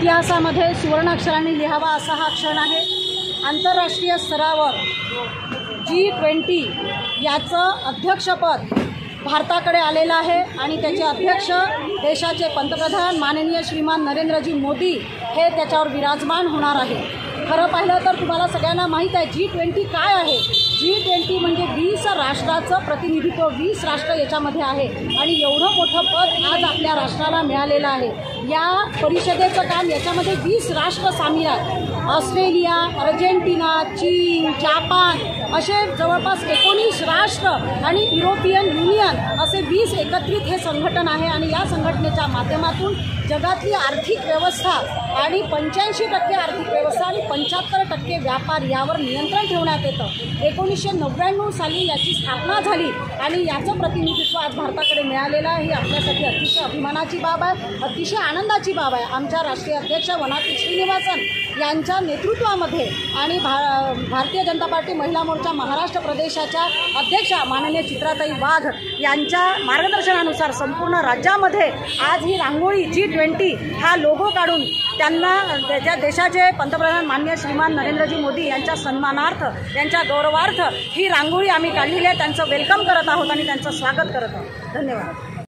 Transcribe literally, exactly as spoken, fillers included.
इतिहासामध्ये सुवर्णाक्षरांनी लिहावा असा हा क्षण आहे। आंतरराष्ट्रीय स्तरावर जी ट्वेंटी याचं अध्यक्षपद भारताकडे आलेलं आहे आणि त्याचे अध्यक्ष देशाचे पंतप्रधान माननीय श्रीमान नरेंद्रजी मोदी हे त्याच्यावर विराजमान होणार आहे। खरं पाहिलं तर तुम्हाला सगळ्यांना माहीत आहे जी ट्वेंटी काय आहे। जी ट्वेंटी म्हणजे वीस राष्ट्राचं प्रतिनिधित्व, वीस राष्ट्र याच्यामध्ये आहे आणि एवढं मोठं पद आज आपल्या राष्ट्राला मिळालेलं आहे। या परिषदेचं काम याच्यामध्ये वीस राष्ट्र सामील आहेत। ऑस्ट्रेलिया, अर्जेंटिना, चीन, जापान असे जवळपास एकोणीस राष्ट्र आणि युरोपियन युनियन असे वीस एकत्रित हे संघटन आहे आणि या संघटनेच्या माध्यमातून जगातली आर्थिक व्यवस्था आणि पंच्याऐंशी टक्के आर्थिक व्यवस्था आणि पंच्याहत्तर टक्के व्यापार यावर नियंत्रण ठेवण्यात येतं। एकोणीसशे नव्याण्णव साली याची स्थापना झाली आणि याचं प्रतिनिधित्व आज भारताकडे मिळालेलं आहे। ही आपल्यासाठी अतिशय अभिमानाची बाब आहे, अतिशय आनंदाची बाब आहे। आमच्या राष्ट्रीय अध्यक्ष वनाथी श्रीनिवासन यांच्या नेतृत्वामध्ये आणि भा भारतीय जनता पार्टी महिला मोर्चा महाराष्ट्र प्रदेशाच्या अध्यक्षा माननीय चित्राताई वाघ यांच्या मार्गदर्शनानुसार संपूर्ण राज्यामध्ये आज ही रांगोळी जी ट्वेंटी हा लोगो काढून त्यांना त्याच्या देशाचे पंतप्रधान माननीय श्रीमान नरेंद्रजी मोदी यांच्या सन्मानार्थ, यांच्या गौरवार्थ ही रांगोळी आम्ही काढलेली आहे। त्यांचं वेलकम करत आहोत आणि त्यांचं स्वागत करत आहोत। धन्यवाद।